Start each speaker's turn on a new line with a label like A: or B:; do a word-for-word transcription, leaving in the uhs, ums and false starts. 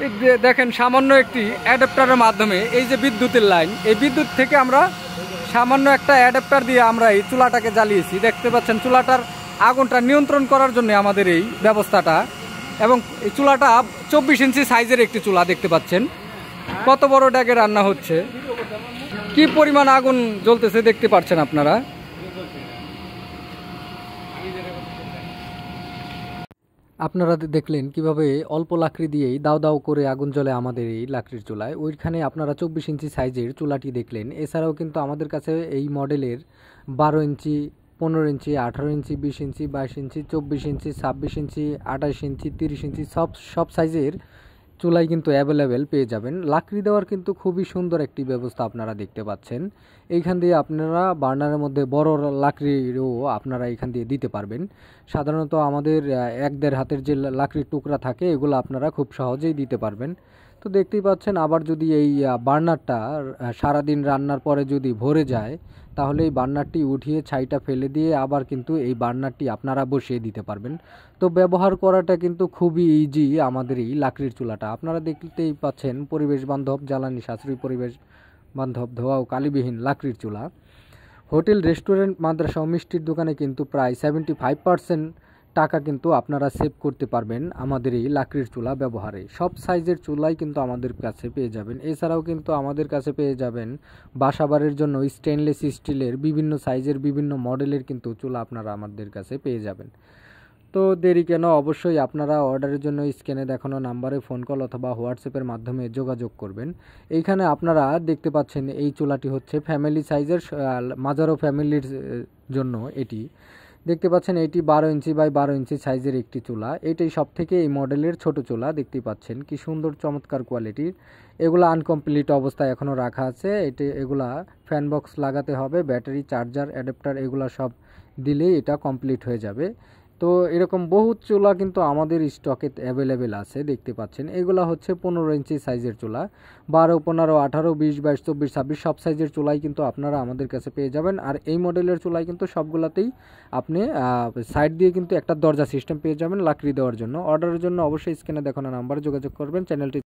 A: এই যে দেখেন সামান্য একটি অ্যাডাপ্টারের মাধ্যমে এই যে বিদ্যুতের লাইন, এই বিদ্যুৎ থেকে আমরা সামান্য একটা অ্যাডাপ্টার দিয়ে আমরা এই চুলাটাকে জ্বালিয়েছি। দেখতে পাচ্ছেন চুলাটার আগুনটা নিয়ন্ত্রণ করার জন্য আমাদের এই ব্যবস্থাটা। এবং এই চুলাটা চব্বিশ ইঞ্চি সাইজের একটি চুলা, দেখতে পাচ্ছেন কত বড় ড্যাগে রান্না হচ্ছে, কি পরিমাণ আগুন জ্বলতেছে দেখতে পাচ্ছেন আপনারা। আপনারা দেখলেন কিভাবে অল্প লাকড়ি দিয়েই দাও দাও করে আগুন জ্বলে আমাদের এই লাকড়ির চুলায়। ওইখানে আপনারা চব্বিশ ইঞ্চি সাইজের চুলাটি দেখলেন। এছাড়াও কিন্তু আমাদের কাছে এই মডেলের বারো ইঞ্চি, পনেরো ইঞ্চি, আঠারো ইঞ্চি, বিশ ইঞ্চি, বাইশ ইঞ্চি, চব্বিশ ইঞ্চি, ছাব্বিশ ইঞ্চি, আঠাশ ইঞ্চি, তিরিশ ইঞ্চি সব সব সাইজের চুলাই কিন্তু অ্যাভেলেবেল পেয়ে যাবেন। লাকড়ি দেওয়ার কিন্তু খুবই সুন্দর একটি ব্যবস্থা আপনারা দেখতে পাচ্ছেন। এইখান দিয়ে আপনারা বার্নারের মধ্যে বড় লাকড়িও আপনারা এখান দিয়ে দিতে পারবেন। সাধারণত আমাদের এক দেড় হাতের যে লাকড়ির টুকরা থাকে এগুলো আপনারা খুব সহজেই দিতে পারবেন। তো দেখতেই পাচ্ছেন, আবার যদি এই বার্নারটা সারাদিন রান্নার পরে যদি ভরে যায় তাহলে এই বার্নারটি উঠিয়ে ছাইটা ফেলে দিয়ে আবার কিন্তু এই বার্নারটি আপনারা বসিয়ে দিতে পারবেন। তো ব্যবহার করাটা কিন্তু খুবই ইজি আমাদের এই লাকড়ির চুলাটা। আপনারা দেখতেই পাচ্ছেন পরিবেশ বান্ধব, জ্বালানি সাশ্রয়ী, পরিবেশ বান্ধব, ধোয়া ও কালিবিহীন লাকড়ির চুলা। হোটেল, রেস্টুরেন্ট, মাদ্রাসা ও মিষ্টির দোকানে কিন্তু প্রায় সেভেন্টি ফাইভ পার্সেন্ট টাকা কিন্তু আপনারা সেভ করতে পারবেন আমাদের এই লাকড়ির চুলা ব্যবহারে। সব সাইজের চুলাই কিন্তু আমাদের কাছে পেয়ে যাবেন। এছাড়াও কিন্তু আমাদের কাছে পেয়ে যাবেন বাসাবাড়ির জন্য স্টেনলেস স্টিলের বিভিন্ন সাইজের বিভিন্ন মডেলের কিন্তু চুলা আপনারা আমাদের কাছে পেয়ে যাবেন। তো দেরি কেন, অবশ্যই আপনারা অর্ডারের জন্য স্ক্রিনে দেখানো নাম্বারে ফোন কল অথবা হোয়াটসঅ্যাপের মাধ্যমে যোগাযোগ করবেন। এইখানে আপনারা দেখতে পাচ্ছেন এই চুলাটি হচ্ছে ফ্যামিলি সাইজের, মাজারো ফ্যামিলির জন্য এটি দেখতে পাচ্ছেন। এটি বারো ইঞ্চি বাই বারো ইঞ্চি সাইজের একটি চুলা। এটাই সব থেকে এই মডেলের ছোট চুলা। দেখতেই পাচ্ছেন কি সুন্দর চমৎকার কোয়ালিটির। এগুলো আনকমপ্লিট অবস্থায় এখনও রাখা আছে। এটি এগুলা ফ্যান বক্স লাগাতে হবে, ব্যাটারি, চার্জার, অ্যাডাপ্টার এগুলো সব দিলেই এটা কমপ্লিট হয়ে যাবে। তো এরকম বহুত চুলা কিন্তু আমাদের স্টকে অ্যাভেলেবেল আছে। দেখতে পাচ্ছেন এগুলা হচ্ছে পনেরো ইঞ্চি সাইজের চুলা। বারো, পনেরো, আঠারো, বিশ, বাইশ, চব্বিশ, ছাব্বিশ সব সাইজের চুলাই কিন্তু আপনারা আমাদের কাছে পেয়ে যাবেন। আর এই মডেলের চুলাই কিন্তু সবগুলাতেই আপনি সাইড দিয়ে কিন্তু একটা দরজা সিস্টেম পেয়ে যাবেন লাকড়ি দেওয়ার জন্য। অর্ডারের জন্য অবশ্যই স্ক্রিনে দেখানো নাম্বারে যোগাযোগ করবেন। চ্যানেলটি